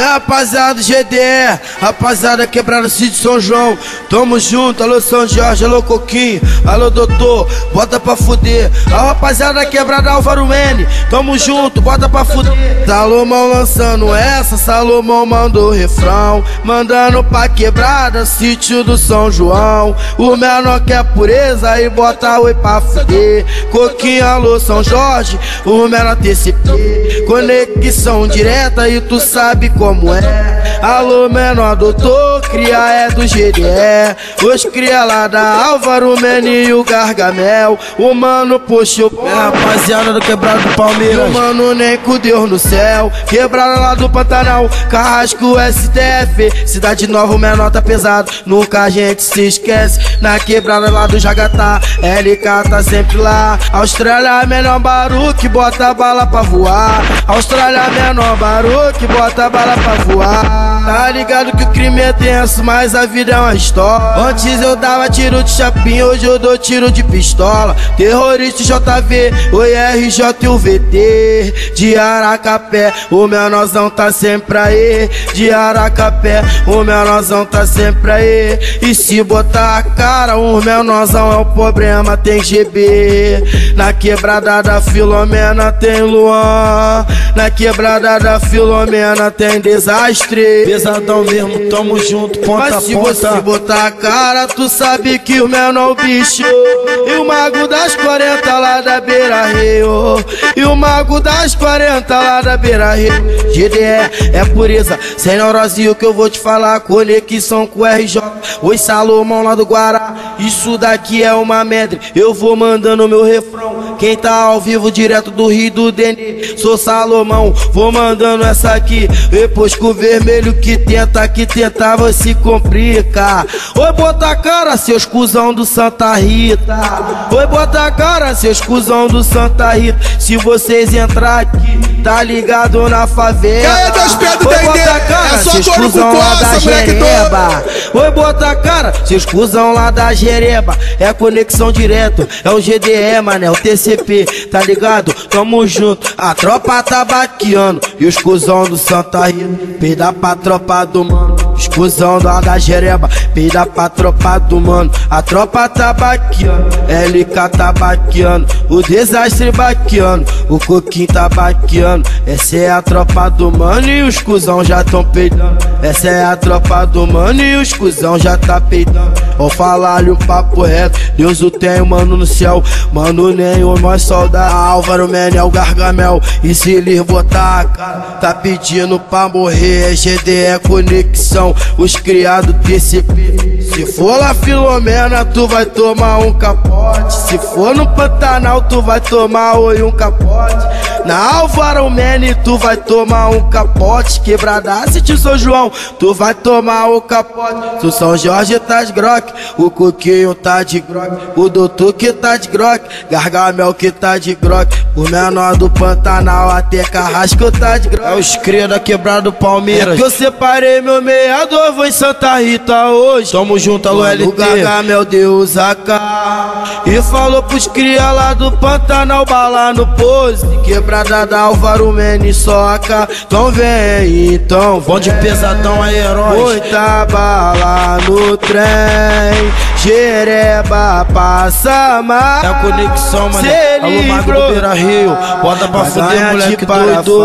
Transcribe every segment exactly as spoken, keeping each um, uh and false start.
rapaziada do G D E, rapaziada quebrada Sítio São João, tamo junto, alô São Jorge, alô Coquinho, alô doutor, bota pra fuder. A rapaziada quebrada Álvaro N, tamo junto, bota pra fuder. Salomão lançando essa, Salomão mandou o refrão, mandando pra quebrada Sítio do São João. O menor quer pureza e bota oi pra fuder. Coquinho, alô São Jorge, o menor T C P, conexão direta e tu sabe como é. Alô menor doutor, cria é do G D E, os cria lá da Álvaro Meni e o Gargamel. O mano puxou é, rapaziada do quebrado do Palmeiras, o mano nem com Deus no céu. Quebrada lá do Pantanal, Carrasco S T F, Cidade Nova, o menor tá pesado, nunca a gente se esquece. Na quebrada lá do Jagatá, L K tá sempre lá. Austrália menor Baruque, bota bala pra voar. Austrália menor Baruque, bota bala pra voar. Tá ligado que o crime é tenso, mas a vida é uma história. Antes eu dava tiro de chapinha, hoje eu dou tiro de pistola. Terrorista J V, o R J e o V T. De Aracapé, o menorzão tá sempre aí. De Aracapé, o menorzão tá sempre aí. E se botar a cara, o menorzão é o problema, tem G B. Na quebrada da Filomena tem Luan. Na quebrada da Filomena tem Desastre. Pesadão mesmo, tamo junto, ponta a ponta. Mas se você botar a cara, tu sabe que o menor é o bicho. E o mago das quarenta lá da Beira Rio. E o mago das quarenta lá da Beira Rio. G D E é pureza, sem neurose, o que eu vou te falar. Conexão com o R J, oi Salomão lá do Guará. Isso daqui é uma medre, eu vou mandando meu refrão. Quem tá ao vivo direto do Rio do Dendê, sou Salomão, vou mandando essa aqui. Depois com o vermelho que tenta, que tentava se complicar. Oi, bota a cara, seus cuzão do Santa Rita. Oi, bota a cara, seus cuzão do Santa Rita. Se vocês entrar aqui, tá ligado na favela. Oi, bota a cara, é seus cuzão lá da Jereba. Oi, bota a cara, seus cuzão lá da Jereba. É conexão direto, é o G D E, mané, é o T C P, tá ligado? Tamo junto, a tropa tá baqueando. E os cuzão do Santa Rita, peida pra tropa do mano. Os cuzão lá da Jereba, peida pra tropa do mano. A tropa tá baqueando, L K tá baqueando, o Desastre baqueando, o Coquinho tá baqueando. Essa é a tropa do mano e os cuzão já tão peidando. Essa é a tropa do mano e os cuzão já tá peidando. Vou falar-lhe um papo reto, Deus o tem, mano no céu. Mano nenhum, nós soldado, Álvaro Meni, o Gargamel. E se lhe botar a cara, tá pedindo pra morrer. É G D E conexão, os criados T C P. Se for lá Filomena, tu vai tomar um capote. Se for no Pantanal, tu vai tomar oi um capote. Na Álvaro Meni, tu vai tomar um capote. Quebrada Sítio São João, tu vai tomar um capote. O São Jorge tá de groque, o Coquinho tá de groque, o doutor que tá de groque, Gargamel que tá de groque, o menor do Pantanal até Carrasco tá de groque. É os cria da quebrada do Palmeiras. É que eu separei meu meador, vou em Santa Rita hoje. Tamo junto, alô L T. O Gargamel deu os A K e falou pros cria lá do Pantanal, bala no pose. Quebrada da Álvaro Meni, só A K. Então vem, então vem. Bom de pesadão aí, heróis. Muita bala no trem, Jereba passa mal. É a conexão, mano. Alô Mago do Beira Rio, bota pra fuder, moleque doido.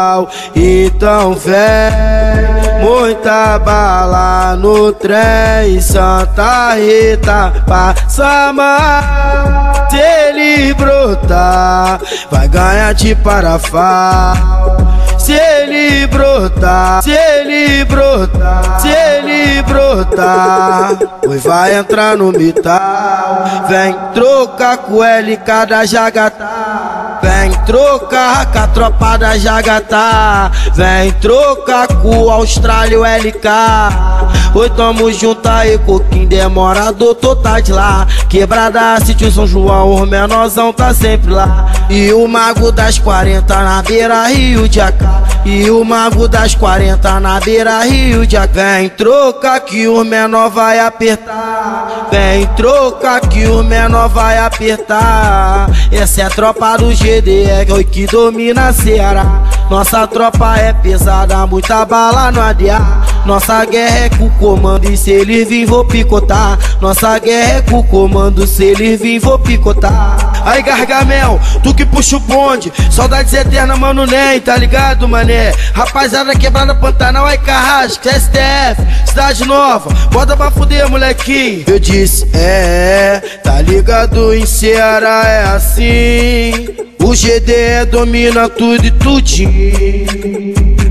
Então vem, muita bala no trem, Santa Rita passa mal. Se ele brotar, vai ganhar de parafal. Se ele brotar, se ele brotar, se ele brotar, oi, vai entrar no mital. Vem trocar com o L K da Jagatá. Vem trocar com a tropa da Jagatá. Vem trocar com o Austrália, o L K. Oi, tamo junto aí, Coquinho, demora, doutor tá de lá. Quebrada Sítio São João, o menorzão tá sempre lá. E o mago das quarenta na Beira Rio de A K. E o mago das quarenta na Beira Rio de A K. Vem trocar que o menor vai apertar. Vem trocar que o menor vai apertar. Essa é a tropa do G D E, que domina Ceará. Nossa tropa é pesada, muita bala no adiar. Nossa guerra é com o comando e se ele vir vou picotar. Nossa guerra é com o comando, se ele vir vou picotar. Aí Gargamel, tu que puxa o bonde, saudades eternas, mano, nem, tá ligado, mané? Rapaziada quebrada, Pantanal, aí Carrasco, S T F, Cidade Nova, bota pra fuder, molequinho. Eu disse, é, tá ligado, em Ceará é assim. O G D E domina tudo e tudinho.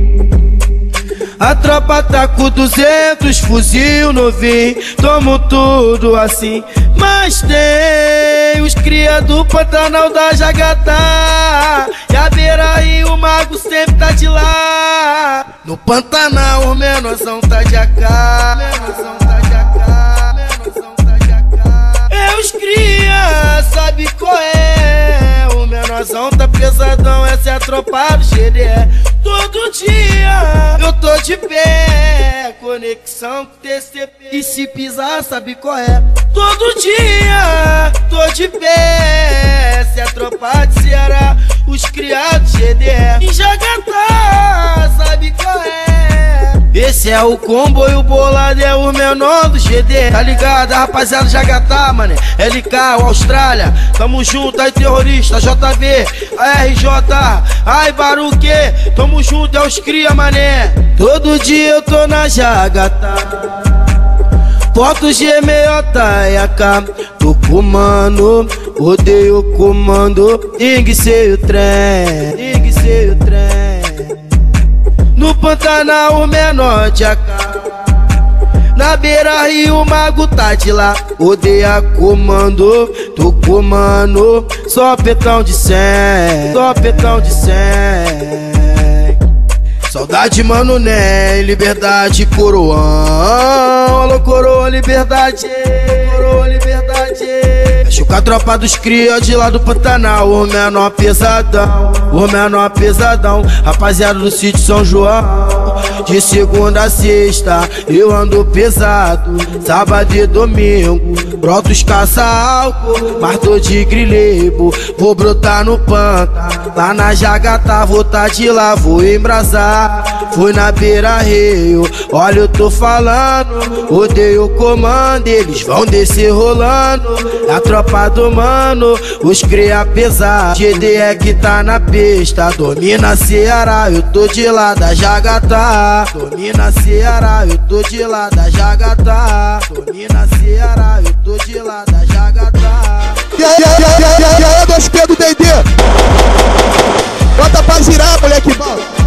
A tropa tá com duzentos fuzil novinho, tomo tudo assim. Mas tem os cria do Pantanal da Jagatá, e a beira e o mago sempre tá de lá. No Pantanal o menorzão tá de A K, menorzão tá de A K, menorzão tá de A K. É os cria, sabe qual é? O menorzão tá pesadão, essa é a tropa do G D E. Todo dia eu tô de pé, conexão com T C P. E se pisar, sabe qual é? Todo dia tô de pé, essa é a tropa de Ceará, os criados G D E. Em Jagatá, sabe qual é? Esse é o combo e o bolado é o menor do G D E. Tá ligado, rapaziada, Jagatá, mané. L K, o Austrália, tamo junto aí, terrorista, J V, A R J, ai Baruque, tamo junto, é os cria, mané. Todo dia eu tô na Jagatá, Porto G M J e A K, tô comando, odeio comando, enguicei o trem, enguicei o trem. No Pantanal o menor de A K, na beira rio o mago tá de lá. Odeia comando, tô comando, só petão de cem, só petão de cem. Saudade, mano, né? Liberdade, coroão. Alô, coroa, liberdade, coroa, liberdade. Fecho com a tropa dos cria de lá do Pantanal, o menor pesadão, o menor pesadão. Rapaziada do sítio São João, de segunda a sexta eu ando pesado, sábado e domingo broto os caça-álcool, mas tô de grilebo, vou brotar no Panta. Lá na Jagatá, vou tá de lá, vou embrasar. Fui na beira rio, olha eu tô falando, odeio o comando, eles vão descer rolando. A tropa do mano, os cria pesar, G D E que tá na pista, domina Ceará, eu tô de lá da Jagatá. Domina Ceará, eu tô de lá da Jagatá. Domina Ceará, eu tô de lá da Jagatá. E aí, e aí, e aí, e aí, dois P do D D, bota pra girar, moleque bom.